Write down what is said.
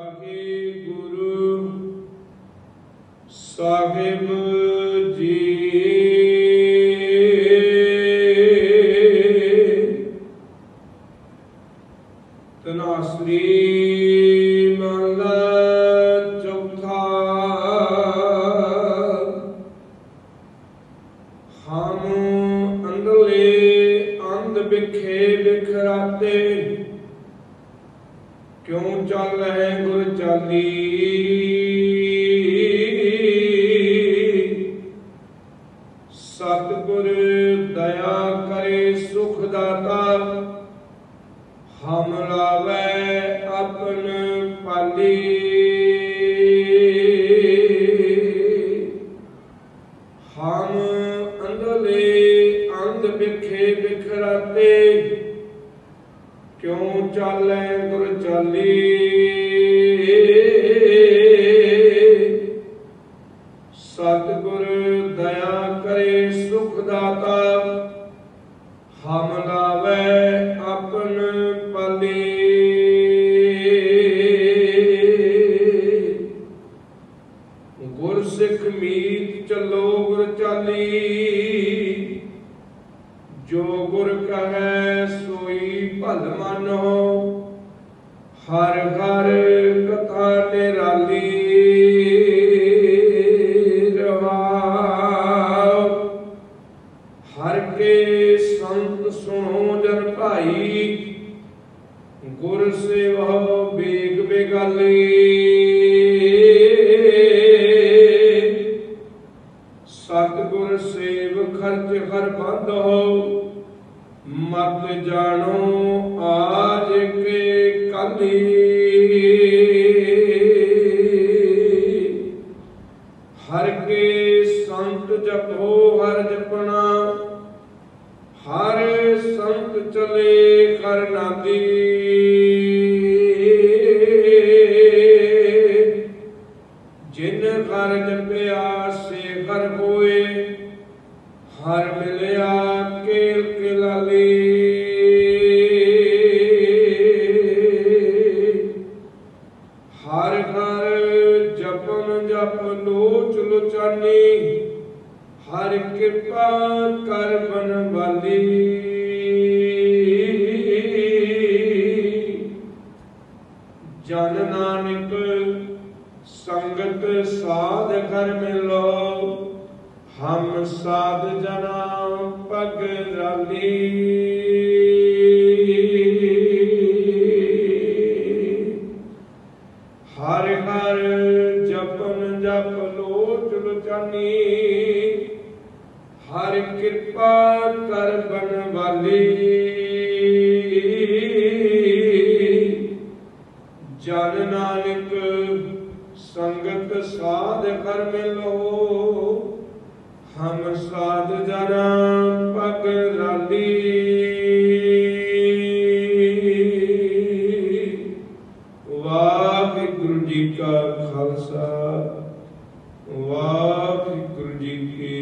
ਵਾਹਿਗੁਰੂ ਸਾਹਿਬ ਜੀ। ਤਨਾਸਰੀ ਮਹਲਾ ਚੌਥਾ। ਹਮ ਅੰਧਲੇ ਅੰਧ ਬਿਖੇ ਬਿਖਰਾਤੇ, ਕਿਉਂ ਚੱਲ ਹੈ ਗੁਰ ਚਾਲੀ। ਸਤਿਗੁਰ ਦਇਆ ਕਰੇ ਸੁਖ ਦਾਤਾ, ਹਮ ਲਾਵੈ ਆਪਨ ਪਾਲੀ। ਹਮ ਅੰਧਲੇ ਅੰਧ ਬਿਖੇ ਬਿਖਰਾਤੇ, ਕਿਉਂ ਚਾਲੈ ਗੁਰ ਚਾਲੀ। ਸਤਿਗੁਰ ਦਇਆ ਕਰੇ ਸੁਖ ਦਾਤਾ, ਹਮ ਲਾਵੈ ਆਪਨ ਪਾਲੀ। ਗੁਰ ਸਿੱਖ ਮੀਤ ਚੱਲੋ ਗੁਰ ਚਾਲੀ, ਜੋ ਗੁਰ ਕਹੈ ਸੋਈ ਭਲ ਮਾਨੋ। ਹਰ ਹਰ ਕਥਾ ਨਿਰਾਲੀ ਰਵਾਉ। ਹਰ ਕੇ ਸੰਤ ਸੁਣੋ ਜਨ ਭਾਈ, ਗੁਰ ਸੇਵਹੁ ਬੇਗ ਬੇਗਾਲੀ। ਸਤਿਗੁਰ ਸੇਵ ਖਰਚ ਹਰ ਬੰਧੋ, ਮਤ ਜਾਣੋ ਆਜ ਕੇ ਕਾਲੀ। ਹਰ ਕੇ ਸੰਤ ਜਪੋ ਹਰ ਜਪਣਾ, ਹਰ ਸੰਤ ਚਲੇ ਹਰ ਨਾਦੀ। ਜਿਨ ਹਰ ਜਪਿਆ ਸੇ ਹਰ ਹੋਏ, ਹਰ ਮਿਲਿਆ ਕੇਲ ਕੇਲਾਲੀ। ਹਰ ਹਰ ਜਪਨ ਜਪ ਲੋਚ ਲੋਚਾਨੀ, ਹਰ ਕਿਰਪਾ ਕਰ ਬਨਵਾਲੀ। ਜਨ ਨਾਨਕ ਸੰਗਤ ਸਾਧ ਘਰ ਮਿਲੋ, ਹਮ ਸਾਧ ਜਨਾ ਪਗ ਰਾਲੀ। ਹਰ ਹਰ ਜਪਨ ਜਪ ਲੋਚ ਲੋਚਾਨੀ, ਹਰ ਕਿਰਪਾ ਕਰ ਬਨਵਾਲੀ। ਜਨ ਨਾਨਕ ਸੰਗਤ ਸਾਧ ਘਰ ਮਿਲੋ, ਹਮ ਸਾਧ ਜਨਾ ਪਗ ਰਾਲੀ। ਵਾਹਿਗੁਰੂ ਜੀ ਕਾ ਖਾਲਸਾ, ਵਾਹਿਗੁਰੂ ਜੀ ਕੀ